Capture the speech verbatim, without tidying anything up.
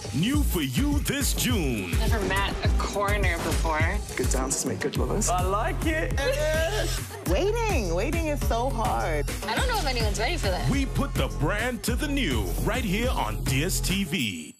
New for you this June. Never met a coroner before. Good dances make good lovers. I like it. Waiting, waiting is so hard. I don't know if anyone's ready for that. We put the brand to the new right here on DStv.